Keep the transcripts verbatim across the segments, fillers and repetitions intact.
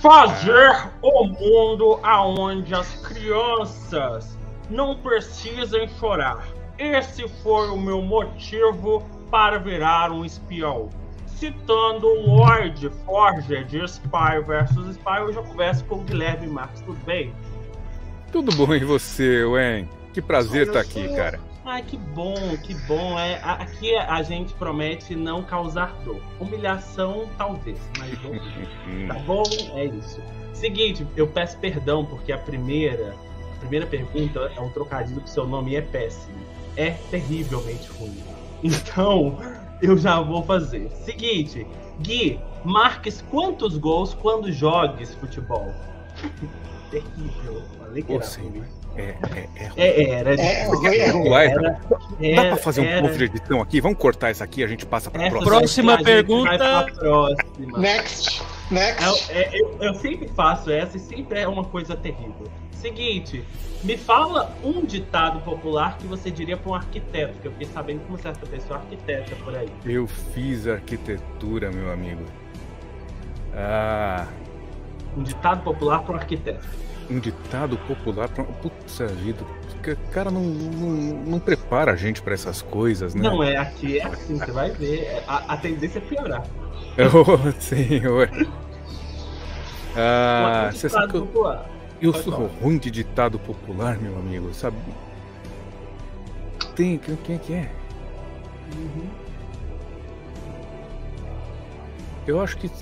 Fazer o mundo aonde as crianças não precisem chorar. Esse foi o meu motivo para virar um espião. Citando Lord Forger de Spy versus Spy, hoje eu converso com o Guilherme Marques. Tudo bem? Tudo bom e você, Wen? Que prazer estar aqui, cara. Ai, que bom, que bom. É, aqui a gente promete não causar dor. Humilhação, talvez, mas dor. Tá bom? É isso. Seguinte, eu peço perdão porque a primeira, a primeira pergunta é um trocadilho que seu nome é péssimo. É terrivelmente ruim. Então, eu já vou fazer. Seguinte, Gui, marques quantos gols quando jogues futebol? Terrível. Falei que era ruim. É, é, é, é, era, é, era, era, era. Dá pra fazer um era, pouco de edição aqui? Vamos cortar isso aqui, a gente passa pra próxima. Próxima pergunta. Próxima. Next. Next. Eu, eu, eu sempre faço essa e sempre é uma coisa terrível. Seguinte, me fala um ditado popular que você diria para um arquiteto, que eu fiquei sabendo que uma certa pessoa é arquiteta por aí. Eu fiz arquitetura, meu amigo. Ah. Um ditado popular para um arquiteto. Um ditado popular pra... Putz, vida. O cara não, não, não prepara a gente pra essas coisas, né? Não, é aqui, é assim, você vai ver. A, a tendência é piorar. Oh, senhor. Ah, você sabe que eu, eu sou falar. ruim de ditado popular, meu amigo, sabe? Tem, quem é que é? Uhum. Eu acho que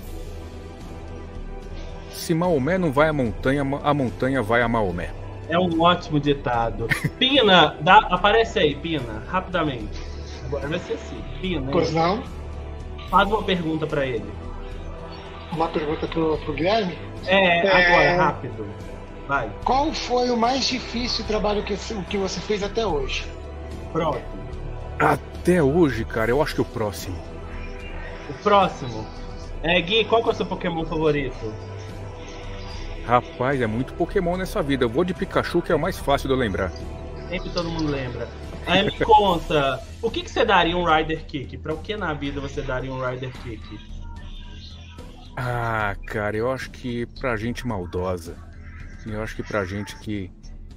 se Maomé não vai à montanha, a montanha vai a Maomé. É um ótimo ditado. Pina, dá, aparece aí, Pina, rapidamente. Agora vai ser assim. Pina. Pois não? Faz uma pergunta pra ele. Uma pergunta pro, pro Guilherme? É, é, agora, rápido. Vai. Qual foi o mais difícil trabalho que, que você fez até hoje? Próximo. Até hoje, cara, eu acho que o próximo. O próximo. É, Gui, qual que é o seu Pokémon favorito? Rapaz, é muito Pokémon nessa vida. Eu vou de Pikachu, que é o mais fácil de eu lembrar. Sempre todo mundo lembra. Aí me conta, o que, que você daria um Rider Kick? Pra o que na vida você daria um Rider Kick? Ah, cara, eu acho que pra gente maldosa. Eu acho que pra gente que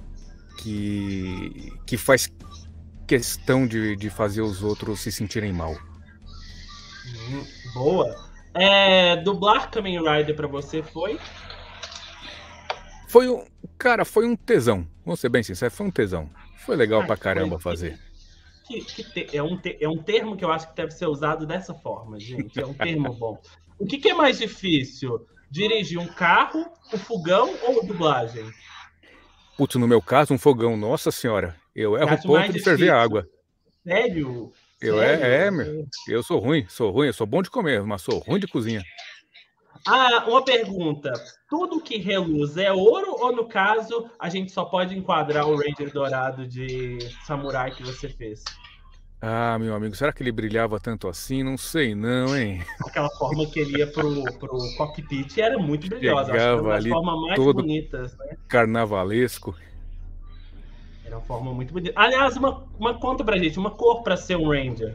que, que faz questão de, de fazer os outros se sentirem mal. Hum, boa. É, dublar Kamen Rider pra você foi? Foi um. Cara, foi um tesão. Vamos ser bem sinceros, foi um tesão. Foi legal ah, pra caramba foi, fazer. Que, que te, é, um te, é um termo que eu acho que deve ser usado dessa forma, gente. É um termo bom. O que, que é mais difícil? Dirigir um carro, o fogão ou a dublagem? Putz, no meu caso, um fogão, nossa senhora. Eu erro o ponto de ferver água. Sério? Eu Sério? É, é, meu. Eu sou ruim, sou ruim, eu sou bom de comer, mas sou ruim de cozinha. Ah, uma pergunta. Tudo que reluz é ouro ou, no caso, a gente só pode enquadrar o Ranger dourado de samurai que você fez? Ah, meu amigo, será que ele brilhava tanto assim? Não sei não, hein? Aquela forma que ele ia pro, pro cockpit era muito brilhosa. Chegava acho que era uma das ali formas mais todo bonitas, né? Carnavalesco. Era uma forma muito bonita. Aliás, uma, uma conta pra gente, uma cor pra ser um Ranger.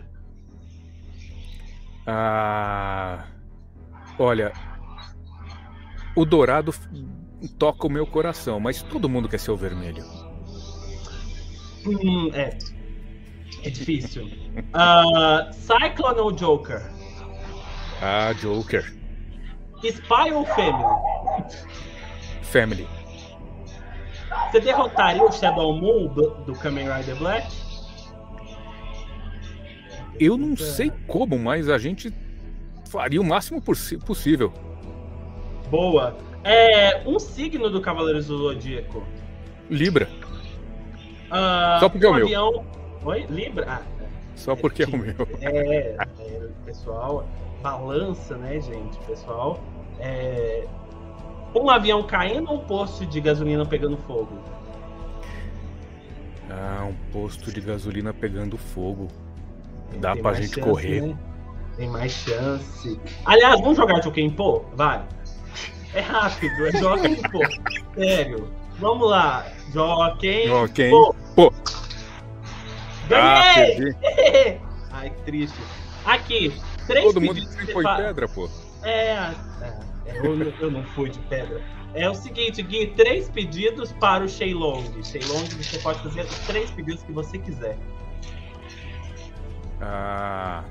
Ah... Olha... O dourado toca o meu coração, mas todo mundo quer ser o vermelho. Hum, é. É difícil. uh, Cyclone ou Joker? Ah, Joker. Spy ou Family? Family. Você derrotaria o Shadow Moon do, do Kamen Rider Black? Eu não sei como, mas a gente faria o máximo possível. Boa. É, um signo do Cavaleiros do Zodíaco. Libra. Uh, Só porque um é o meu. avião... Oi? Libra? Ah, Só porque é, é o meu. É, é, pessoal, balança, né, gente? Pessoal, é... um avião caindo ou um posto de gasolina pegando fogo? Ah, um posto de gasolina pegando fogo. Dá Tem pra gente chance, correr. Né? Tem mais chance. Aliás, vamos jogar Joaquim Pô? Vai. É rápido, é Joaquim Pô. Sério. Vamos lá. Joaquim Joaquim Pô. Pô. Ganhei! Ah, Ai, que triste. Aqui, três Todo mundo pedidos sempre que foi fa... pedra, pô. É, é. Eu, eu não fui de pedra. É o seguinte, Gui, três pedidos para o Shenlong. Shenlong, você pode fazer os três pedidos que você quiser. Ah...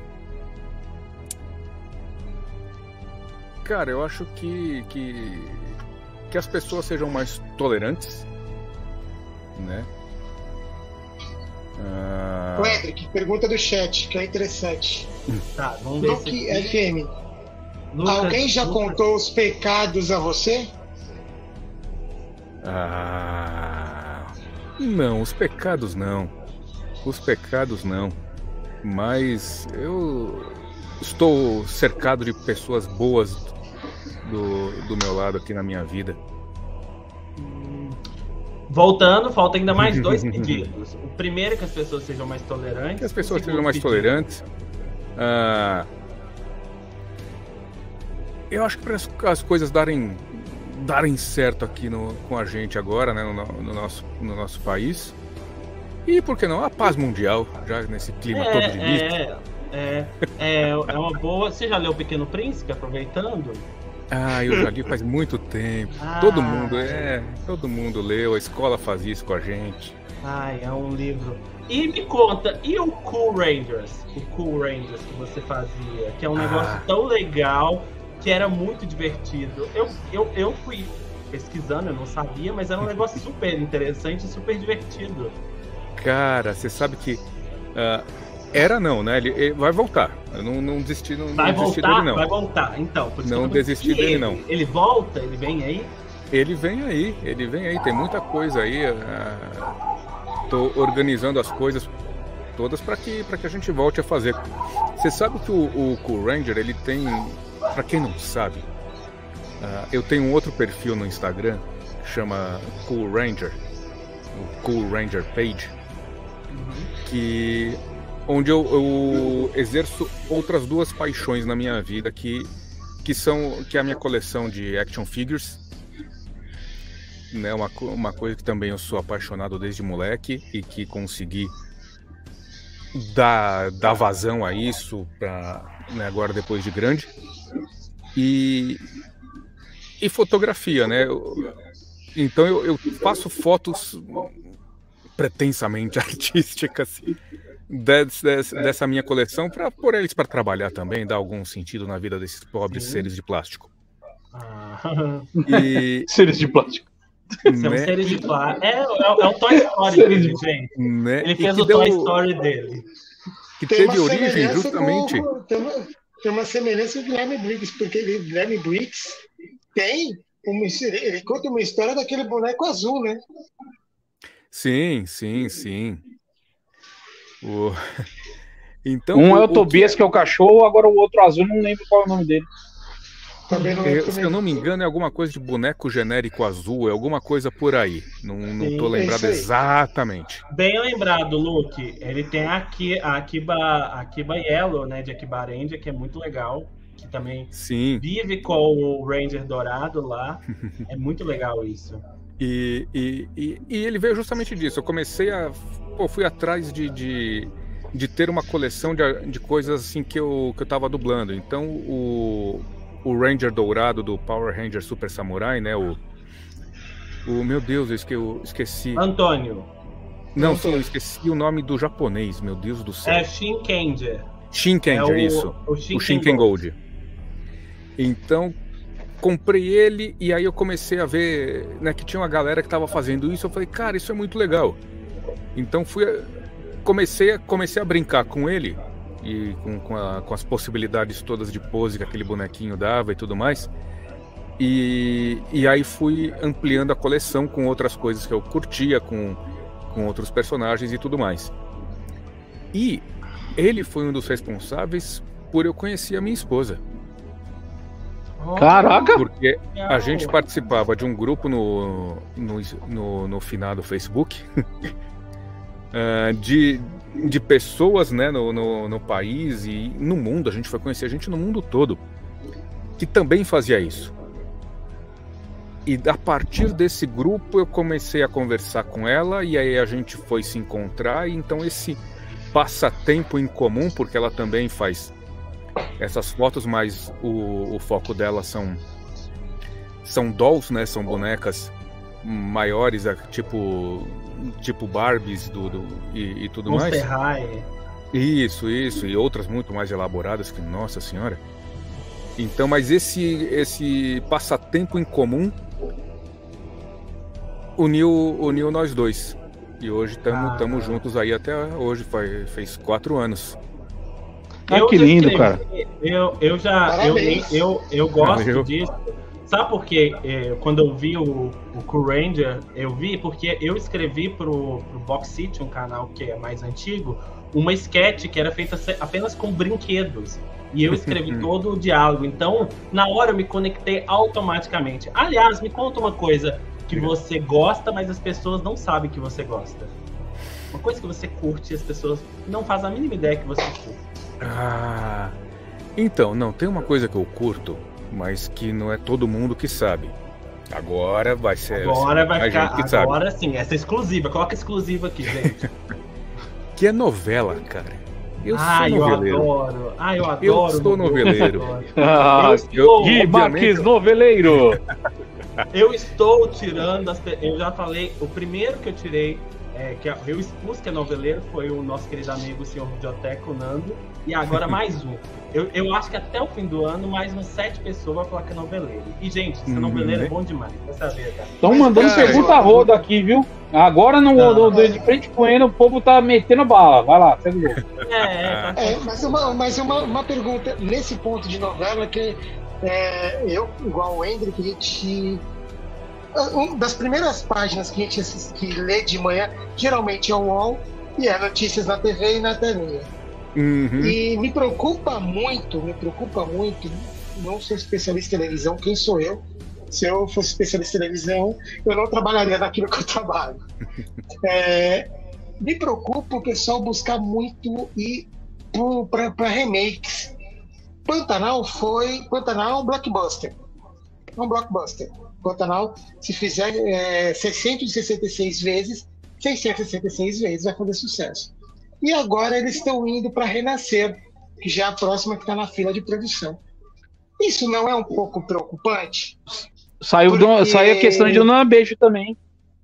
Cara, eu acho que, que, que as pessoas sejam mais tolerantes, né? Ah... O Edric, pergunta do chat, que é interessante. Tá, vamos ver Luke se F M, Lucas, alguém já Lucas... contou os pecados a você? Ah... Não, os pecados não. Os pecados não. Mas eu estou cercado de pessoas boas do, do meu lado aqui na minha vida. Voltando, falta ainda mais dois pedidos. O primeiro é que as pessoas sejam mais tolerantes. Que as pessoas O sejam mais pedido. tolerantes. Ah, eu acho que para as, as coisas darem, darem certo aqui no, com a gente agora, né, no, no, nosso, no nosso país. E por que não? A paz mundial, já nesse clima É, todo de misto. é, é, é, é uma boa. Você já leu O Pequeno Príncipe, aproveitando? Ah, eu já li faz muito tempo. Ah. Todo mundo, é, todo mundo leu, a escola fazia isso com a gente. Ai, é um livro. E me conta, e o Cool Rangers? O Cool Rangers que você fazia, que é um negócio Ah. tão legal, que era muito divertido. Eu, eu, eu fui pesquisando, eu não sabia, mas era um negócio super interessante e super divertido. Cara, você sabe que ah, era não, né? Ele, ele vai voltar. Eu não, não desisti, não, Vai não desisti voltar? dele não. Vai voltar, então. Por isso Não que eu tô desisti pensando, dele, ele- não. Ele volta? Ele vem aí? Ele vem aí, ele vem aí, tem muita coisa aí. ah, tô organizando as coisas todas para que, para que a gente volte a fazer. Você sabe que o, o Cool Ranger, ele tem, para quem não sabe, ah, eu tenho um outro perfil no Instagram que chama Cool Ranger, o Cool Ranger Page, que onde eu, eu exerço outras duas paixões na minha vida, que que são que é a minha coleção de action figures, né, uma, co- uma coisa que também eu sou apaixonado desde moleque e que consegui dar, dar vazão a isso pra, né, agora depois de grande, e, e fotografia, né? Eu- então eu, eu faço fotos pretensamente artísticas des- des- dessa minha coleção para pôr eles para trabalhar também, dar algum sentido na vida desses pobres Sim. seres de plástico. Ah, E, Seres de plástico. são né, seres de plástico. É, é, é o Toy Story Seres dele, de- gente. né, Ele e fez que o deu- Toy Story dele. que Tem teve uma origem semelhança justamente. com- tem, uma, tem uma semelhança com o Guilherme Briggs, porque ele- o Guilherme Briggs tem uma, ele conta uma história daquele boneco azul, né? Sim, sim, sim. O... Então, Um é o o que- Tobias, que é o cachorro, agora o outro azul, não lembro qual é o nome dele. Também não eu- se eu não me engano, é alguma coisa de boneco genérico azul, é alguma coisa por aí. Não, não Sim, tô é lembrado isso aí. exatamente. Bem lembrado, Luke. Ele tem aqui a Akiba, a Akiba Yellow, né, de Akiba Ranger, que é muito legal. Que também Sim. vive com o Ranger dourado lá. É muito legal isso. E, e, e, e ele veio justamente disso. Eu comecei a. Pô, fui atrás de, de, de ter uma coleção de, de coisas assim que eu, que eu tava dublando. Então o, o Ranger dourado do Power Ranger Super Samurai, né? O, o meu Deus, eu, esque, eu esqueci. Antônio, Não, sim, eu esqueci o nome do japonês, meu Deus do céu. é Shinkenger. Shinkenger, é o, isso. O O Shinken Shinken Gold. Gold. Então, comprei ele e aí eu comecei a ver, né, que tinha uma galera que tava fazendo isso. Eu falei, cara, isso é muito legal. Então fui, a- comecei, a, comecei a brincar com ele e com, com, a- com as possibilidades todas de pose que aquele bonequinho dava e tudo mais. E, e aí fui ampliando a coleção com outras coisas que eu curtia, com, com outros personagens e tudo mais. E ele foi um dos responsáveis por eu conhecer a minha esposa. Oh, Caraca! Porque legal. a gente participava de um grupo no, no, no, no finado Facebook ah, de, de pessoas, né, no, no, no país e no mundo. A gente foi conhecer gente no mundo todo que também fazia isso. E a partir desse grupo eu comecei a conversar com ela e aí a gente foi se encontrar. E então esse passatempo em comum, porque ela também faz essas fotos, mas o, o foco dela são são dolls, né? São bonecas maiores, tipo, tipo Barbies do, do, e, e tudo Monster mais. High. Isso, isso, e outras muito mais elaboradas que, nossa senhora. Então, mas esse, esse passatempo em comum uniu, uniu nós dois. E hoje estamos Ah. juntos aí até hoje, faz, fez quatro anos. Ah, Eu que já lindo, escrevi, cara. Eu, eu já. Eu, Parabéns. eu, eu gosto Valeu. disso. Sabe por quê? É, quando eu vi o, o Cool Ranger, eu vi porque eu escrevi pro, pro Box City, um canal que é mais antigo, uma sketch que era feita se- apenas com brinquedos. E eu escrevi todo o diálogo. Então, na hora eu me conectei automaticamente. Aliás, me conta uma coisa que você gosta, mas as pessoas não sabem que você gosta. Uma coisa que você curte e as pessoas não fazem a mínima ideia que você curte. Ah, então, não, tem uma coisa que eu curto, mas que não é todo mundo que sabe. Agora vai ser. Agora vai a ficar. gente que sabe. Agora sim, essa é exclusiva. Coloca exclusiva aqui, gente. Que é novela, cara. Eu Ai, sou eu noveleiro. adoro. Ai, eu adoro. Eu sou noveleiro. Ah, Eu estou, Gui obviamente, Marques eu- Noveleiro. eu estou tirando as. pe- Eu já falei, o primeiro que eu tirei, é, que eu expus que é noveleiro, foi o nosso querido amigo, o senhor Videoteco Nando. E agora mais um. Eu, eu acho que até o fim do ano, mais umas sete pessoas vão falar que é noveleiro. E, gente, ser Hum, noveleiro né? é bom demais. Essa é a verdade. Estão mandando Cara, pergunta roda aqui, viu? Agora no, Não, no- no- de frente com ele, o povo tá metendo bala. Vai lá, segue o jogo. É, é, tá- É, mas uma, mas uma, uma pergunta, nesse ponto de novela, que é, eu, igual o Hendrick, a gente. Uma das primeiras páginas que a gente assiste, que lê de manhã, geralmente é o U O L e é notícias na T V e na telinha. Uhum. E me preocupa muito, me preocupa muito, não sou especialista em televisão, quem sou eu? Se eu fosse especialista em televisão, eu não trabalharia naquilo que eu trabalho. É, me preocupa o pessoal buscar muito ir para remakes. Pantanal foi. Pantanal é um blockbuster. É um blockbuster. Pantanal, se fizer é, seiscentas e sessenta e seis vezes, seiscentas e sessenta e seis vezes vai fazer sucesso. E agora eles estão indo para Renascer, que já é a próxima que está na fila de produção. Isso não é um pouco preocupante? Saiu, Porque- do- saiu a questão de Dona Beijo também.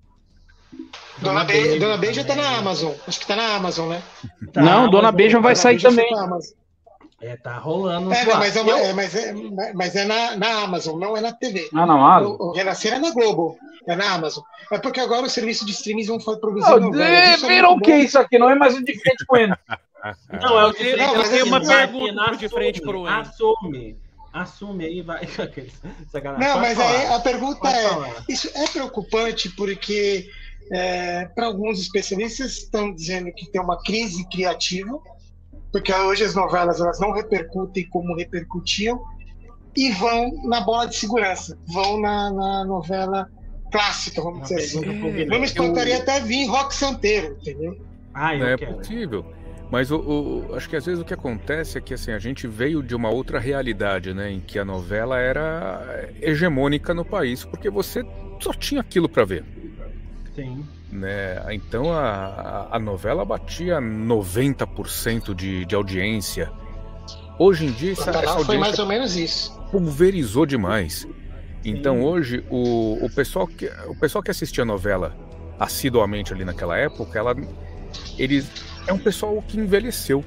Dona, Be Dona Beija está na Amazon. Acho que está na Amazon, né? tá, Não, Dona mas- Beija vai Dona sair Beija foi também. pra Amazon. É, tá rolando. É, zoado. mas é, uma- Eu- é, mas é, mas é na, na Amazon, não é na T V. Ah, não, ah, O, o Renascer é na Globo, é na Amazon. É porque agora os serviços de streaming vão fa- produzir oh, novelas. Isso é viram o muito que é bom. isso aqui? Não é mais um de frente com ele. Não, é o de frente. Não, mas assim, tem uma vai, pergunta Renan, pro de frente pro assume, Henry. Assume. Assume aí, vai. Sacanagem. Não, Pode mas falar. aí a pergunta Pode é: falar. isso é preocupante porque, é, para alguns especialistas, estão dizendo que tem uma crise criativa, porque hoje as novelas elas não repercutem como repercutiam, e vão na bola de segurança, vão na, na novela clássica, vamos Uma dizer assim. pergunta pro É, Guilherme. Não me espantaria até vir Rock Santeiro, entendeu? Ah, eu É quero. possível. Mas o, o- acho que às vezes o que acontece é que assim, a gente veio de uma outra realidade, né? Em que a novela era hegemônica no país, porque você só tinha aquilo para ver. Sim. Né? Então a, a- a novela batia noventa por cento de, de audiência. Hoje em dia essa, essa Pantanal foi mais audiência ou menos isso. pulverizou demais. Então Sim. hoje o, o, pessoal que, o pessoal que assistia a novela assiduamente ali naquela época, ela, eles, é um pessoal que envelheceu.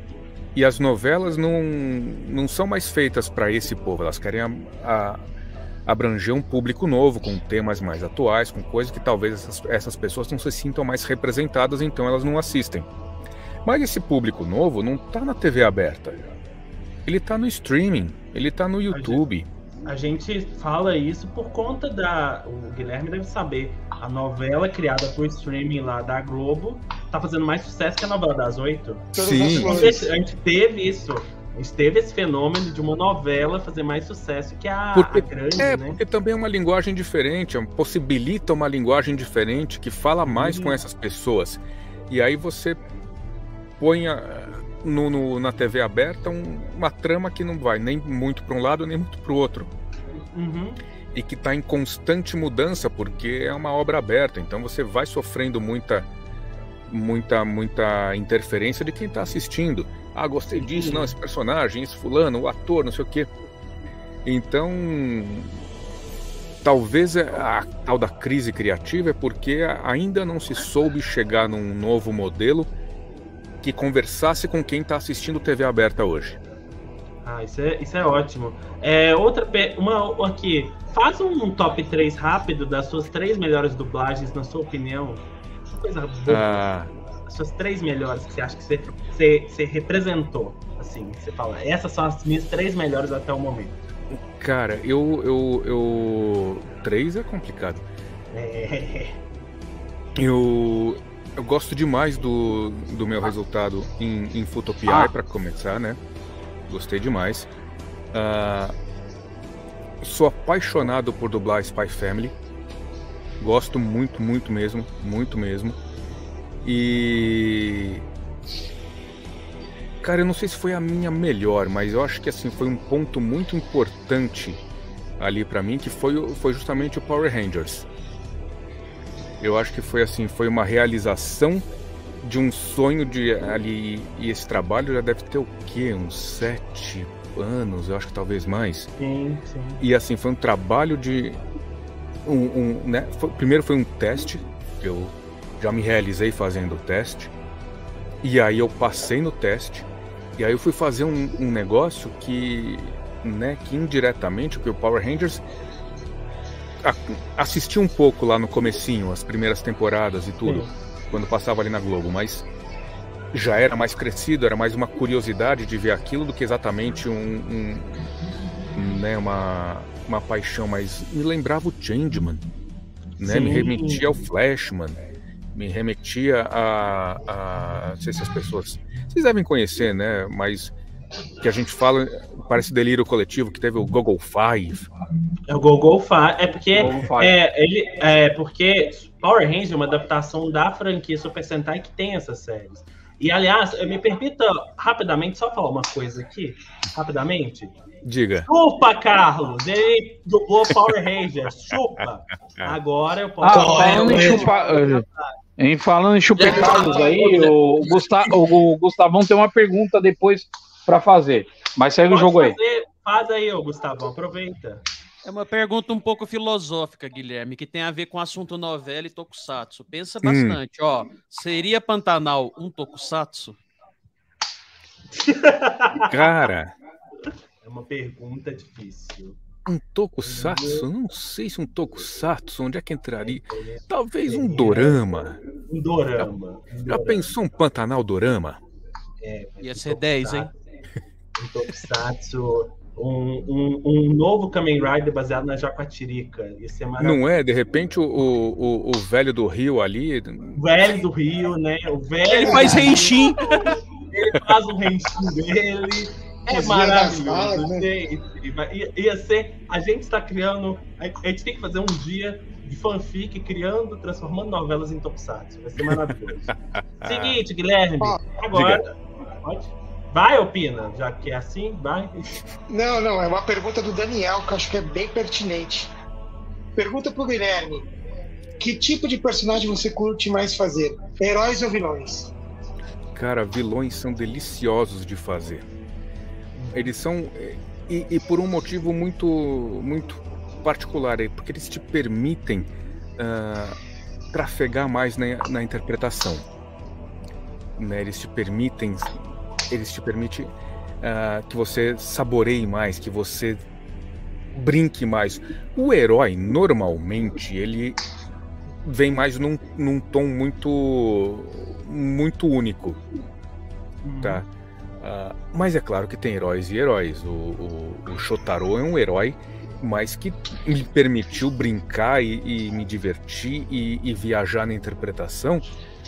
E as novelas não, não são mais feitas para esse povo, elas querem a, a, abranger um público novo, com temas mais atuais, com coisas que talvez essas, essas pessoas não se sintam mais representadas, então elas não assistem. Mas esse público novo não está na T V aberta. Ele está no streaming, ele está no YouTube. A gente fala isso por conta da. O Guilherme deve saber. A novela criada por streaming lá da Globo tá fazendo mais sucesso que a novela das oito. Todas Sim. as A flores. gente, a gente teve isso. A gente teve esse fenômeno de uma novela fazer mais sucesso que a, Porque- a grande, É, né? porque também é uma linguagem diferente, é um- possibilita uma linguagem diferente que fala mais Sim. com essas pessoas. E aí você põe a- no, no- na T V aberta um- uma trama que não vai nem muito para um lado nem muito para o outro. Uhum. E que está em constante mudança, porque é uma obra aberta. Então você vai sofrendo muita, muita, muita interferência de quem está assistindo. Ah, gostei disso, não, esse personagem, esse fulano, o ator, não sei o quê. Então, talvez a tal da crise criativa é porque ainda não se soube chegar num novo modelo que conversasse com quem está assistindo T V aberta hoje. Ah, isso é, isso é ótimo. É, outra, uma aqui, faz um top três rápido das suas três melhores dublagens, na sua opinião. Coisa boa. Ah, As suas três melhores que você acha que você, você, você representou. Assim, você fala, essas são as minhas três melhores até o momento. cara, eu, eu, eu... Três é complicado. É. Eu, eu gosto demais do, do meu resultado em, em Futopia, Ah. para começar, né? Gostei demais. Ah, sou apaixonado por dublar Spy Family. Gosto muito, muito mesmo. Muito mesmo. E... Cara, eu não sei se foi a minha melhor, mas eu acho que assim foi um ponto muito importante ali pra mim, que foi, o- foi justamente o Power Rangers. Eu acho que foi assim, foi uma realização de um sonho de ali, e esse trabalho já deve ter o quê? Uns sete anos, eu acho que talvez mais. Sim, sim. E assim, foi um trabalho de um, um, né? foi- primeiro foi um teste, que eu já me realizei fazendo o teste. E aí eu passei no teste. E aí eu fui fazer um, um negócio que, né, que indiretamente, porque o Power Rangers a- assisti um pouco lá no comecinho, as primeiras temporadas e tudo, Sim. quando passava ali na Globo, mas já era mais crescido, era mais uma curiosidade de ver aquilo do que exatamente um, um- um, né, uma, uma paixão, mas me lembrava o Changeman, né, me Sim. remetia ao Flashman, me remetia a, a... Não sei se as pessoas... Vocês devem conhecer, né? Mas que a gente fala... Parece delírio coletivo, que teve o Google Five. É o Gogol Fa. É porque, Gogol Five. é, ele, é porque Power Rangers é uma adaptação da franquia Super Sentai que tem essas séries. E, aliás, me permita rapidamente só falar uma coisa aqui. Rapidamente. Diga. Chupa, Carlos! Ele dublou Power Rangers. Chupa! Agora eu posso... Ah, falando em chupar. Em falando em chupecados aí, o, Gusta, o Gustavão tem uma pergunta depois pra fazer. Mas segue o Pode jogo aí. fazer- Faz aí, ô Gustavo, aproveita. É uma pergunta um pouco filosófica, Guilherme, que tem a ver com o assunto novela e tokusatsu. Pensa Hum. bastante, ó. Seria Pantanal um tokusatsu? Cara, É uma pergunta difícil. um tokusatsu? Não sei se um tokusatsu, onde é que entraria? Talvez um dorama. Um dorama. Um Já dorama. pensou um Pantanal dorama? Ia ser dez, hein? Um tokusatsu, um, um, um novo Kamen Rider baseado na Jaquatirica. Ia ser maravilhoso. Não é? De repente o, o, o velho do Rio ali... O velho do Rio, né? O velho Ele faz do Rio, renshin. Ele faz o renshin dele. É Cozinha das maravilhoso. falas, né? gente. Ia, ia ser. A gente está criando. A gente tem que fazer um dia de fanfic criando, transformando novelas em tokusatsu. Vai ser maravilhoso. Seguinte, Guilherme. Ó, Agora. Pode? Vai, Opina, já que é assim, vai. Não, não, é uma pergunta do Daniel que eu acho que é bem pertinente. Pergunta pro Guilherme: que tipo de personagem você curte mais fazer? Heróis ou vilões? Cara, vilões são deliciosos de fazer. Eles são... E, e por um motivo muito, muito particular, é porque eles te permitem ah, trafegar mais na, na interpretação. Né? Eles te permitem... Eles te permitem ah, que você saboreie mais, que você brinque mais. O herói, normalmente, ele vem mais num, num tom muito, muito único, tá? Ah, mas é claro que tem heróis e heróis. O, o, o Shotaro é um herói, mas que me permitiu brincar e, e me divertir e, e viajar na interpretação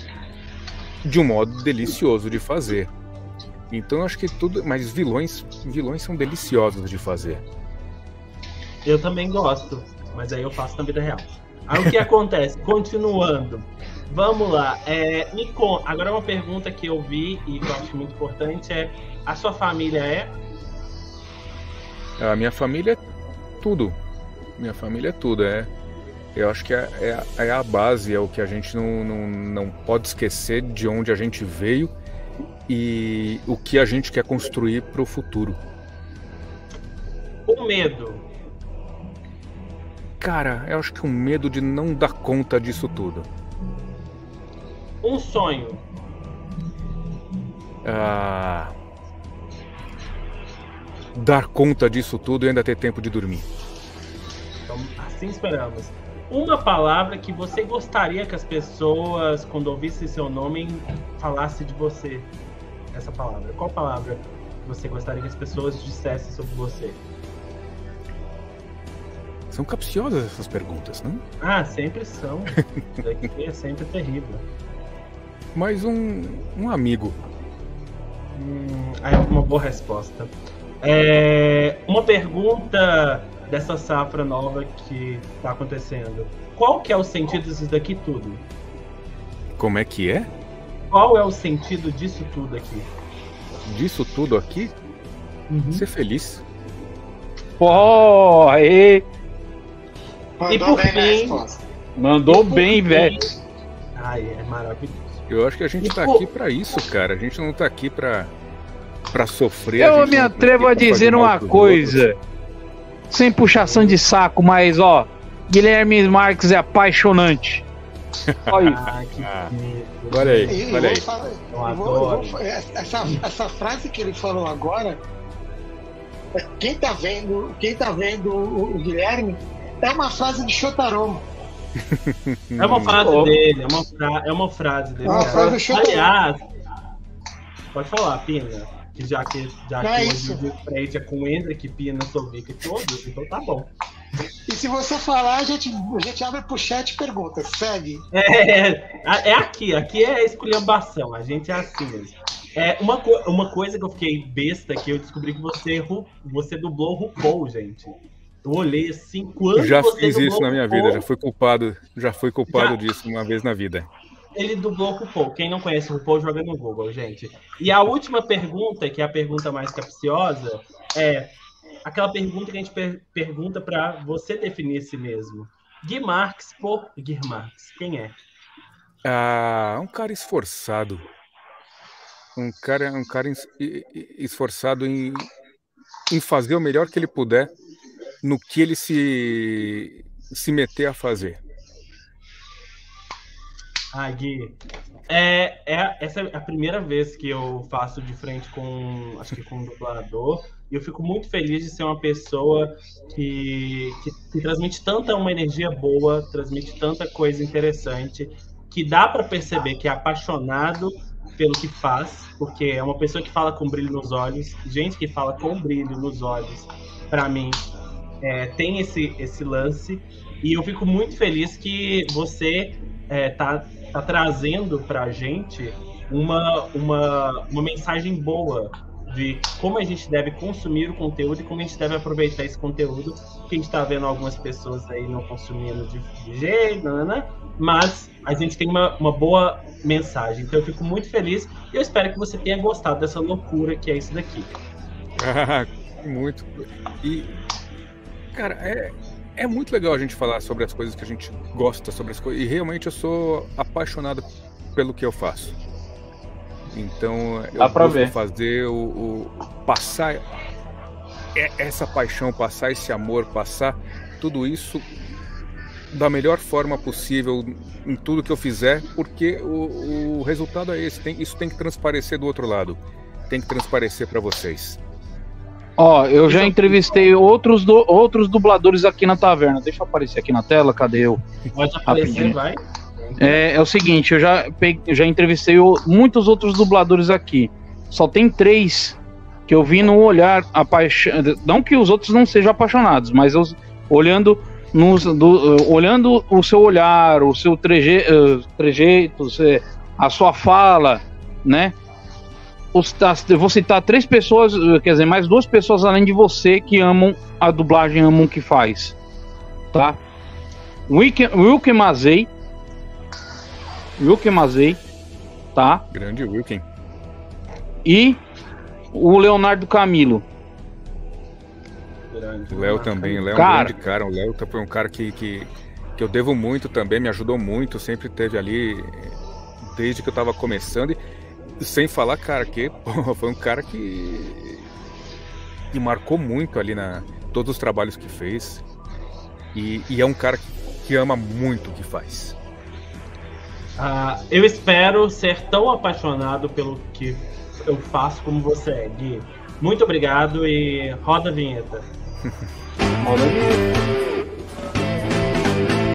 de um modo delicioso de fazer. Então eu acho que tudo... Mas vilões, vilões são deliciosos de fazer. Eu também gosto, mas aí eu faço na vida real. Aí o que acontece? Continuando. Vamos lá. É, me con... Agora uma pergunta que eu vi e que eu acho muito importante é: a sua família é? A minha família é tudo. Minha família é tudo. É, eu acho que é, é, é a base, é o que a gente não, não, não pode esquecer de onde a gente veio e o que a gente quer construir para o futuro. O medo. Cara, eu acho que um medo de não dar conta disso tudo. Um sonho. Ah, dar conta disso tudo e ainda ter tempo de dormir. Então, assim esperamos. Uma palavra que você gostaria que as pessoas, quando ouvissem seu nome, falassem de você. Essa palavra. Qual palavra você gostaria que as pessoas dissessem sobre você? São capciosas essas perguntas, não? Ah, sempre são. Isso daqui é sempre terrível. Mas um, um amigo. Hum, é uma boa resposta. É, uma pergunta dessa safra nova que está acontecendo. Qual que é o sentido disso daqui tudo? Como é que é? Qual é o sentido disso tudo aqui? Disso tudo aqui? Uhum. Ser feliz. Pô, aí. E Mandou por bem na fim- resposta. Mandou E por bem, fim- velho. Ai, é maravilhoso. Eu acho que a gente E tá por- aqui pra isso, cara. A gente não tá aqui pra, pra sofrer. Eu gente me não tá atrevo a aqui pra fazer dizer mal uma pros coisa. Sem puxação de saco, mas ó. Guilherme Marques é apaixonante. Olha isso. Ah, que Ah, bonito. olha aí. E- e Olha vou aí. falar- Eu eu vou- eu adoro. vou- essa, essa frase que ele falou agora, quem tá vendo, quem tá vendo o, o Guilherme, é uma frase de Shotaro. É uma frase Oh. dele, é uma, fra- é uma frase dele. É uma frase do Shotaro. Aliás, pode falar, Pina. Que já que, já Não que é hoje isso. o de frente é com o Hendrick, Pina, Sovic e todos, então tá bom. E se você falar, a gente, a gente abre pro chat e pergunta. Segue. É, é aqui, aqui é esculhambação, a gente é assim mesmo. É, uma, co- uma coisa que eu fiquei besta que eu descobri que você, ru- você dublou o RuPaul, gente. Eu olhei assim, quando Já você fiz dublou isso na minha RuPaul, vida, já fui culpado, já fui culpado Já. disso uma vez na vida. Ele dublou o RuPaul. Quem não conhece o RuPaul, joga no Google, gente. E a última pergunta, que é a pergunta mais capciosa, é aquela pergunta que a gente per- pergunta para você definir si mesmo. Gui Marques por Gui Marques. Quem é? Ah, um cara esforçado. Um cara, um cara es- e- e- esforçado em, em fazer o melhor que ele puder no que ele se, se meter a fazer. Ah, Gui. É, é, essa é a primeira vez que eu faço de frente com, acho que com um dublador, e eu fico muito feliz de ser uma pessoa que, que, que transmite tanta uma energia boa, transmite tanta coisa interessante, que dá para perceber que é apaixonado pelo que faz, porque é uma pessoa que fala com brilho nos olhos, gente que fala com brilho nos olhos, para mim, é, tem esse, esse lance, e eu fico muito feliz que você é, tá tá trazendo pra gente uma, uma, uma mensagem boa de como a gente deve consumir o conteúdo e como a gente deve aproveitar esse conteúdo, que a gente tá vendo algumas pessoas aí não consumindo de, de jeito, né? Mas a gente tem uma, uma boa mensagem. Então eu fico muito feliz e eu espero que você tenha gostado dessa loucura que é isso daqui. Ah, muito. E, cara, é, é muito legal a gente falar sobre as coisas que a gente gosta, sobre as coisas. E realmente eu sou apaixonado pelo que eu faço. Então eu Dá pra busco ver. fazer o, o passar é- essa paixão, passar esse amor, passar tudo isso da melhor forma possível em tudo que eu fizer, porque o, o resultado é esse. Tem, isso tem que transparecer do outro lado. Tem que transparecer para vocês. Ó, eu já entrevistei outros, do- outros dubladores aqui na taverna. Deixa eu aparecer aqui na tela, cadê eu? Pode aparecer, Rapidinho. vai. É, é o seguinte, eu já, pe- eu já entrevistei o- muitos outros dubladores aqui. Só tem três que eu vi no olhar apaixonado. Não que os outros não sejam apaixonados, mas eu, olhando, nos, do, uh, olhando o seu olhar, o seu treje, uh, trejeito, se- a sua fala, né? Os, as- eu vou citar três pessoas, uh, quer dizer, mais duas pessoas além de você que amam a dublagem, amam o que faz. Tá? Wilke Wilke Mazei. Wilke Mazei, tá? Grande Wilkin. E o Leonardo Camilo. Grande. O Léo também, o Léo é um Cara. grande cara. O Léo foi um cara que, que, que eu devo muito também, me ajudou muito, sempre teve ali desde que eu tava começando. E sem falar, cara, que pô, foi um cara que, que marcou muito ali na todos os trabalhos que fez. E, e é um cara que, que ama muito o que faz. Uh, eu espero ser tão apaixonado pelo que eu faço como você é, Gui. Muito obrigado e roda a vinheta. Roda a vinheta.